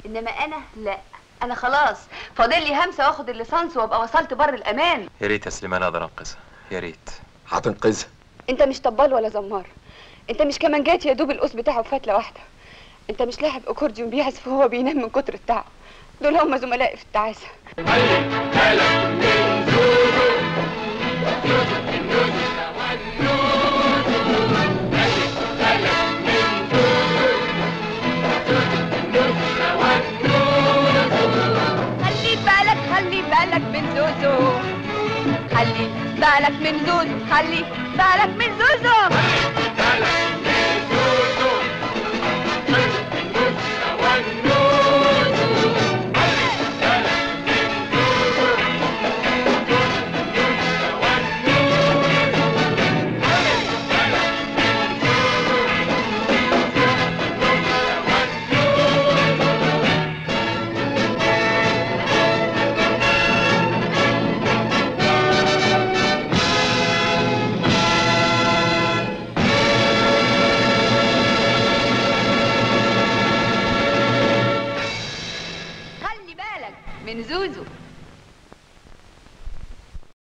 انما انا لا، انا خلاص فاضل لي همسه واخد الليسانس وابقى وصلت بر الامان. يا ريت يا سليمان اقدر انقذها، يا ريت. هتنقذها؟ انت مش طبال ولا زمار، انت مش كمانجات يا دوب القوس بتاعه فتله واحده، انت مش لاعب اكورديون بيعزف وهو بينام من كتر التعب. دول هم زملائي في التعاسه. خلي بالك من زوزو، خلي بالك من زوزو، خلي بالك من زوزو.